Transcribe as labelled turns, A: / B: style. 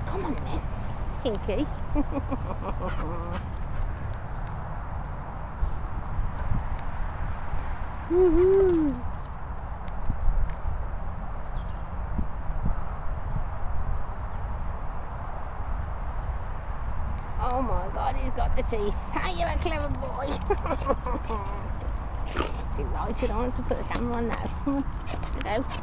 A: Come on then, Pinky. Woohoo! Oh my God, he's got the teeth. Are you a clever boy? Delighted. I want to put the camera on now. Come on, go.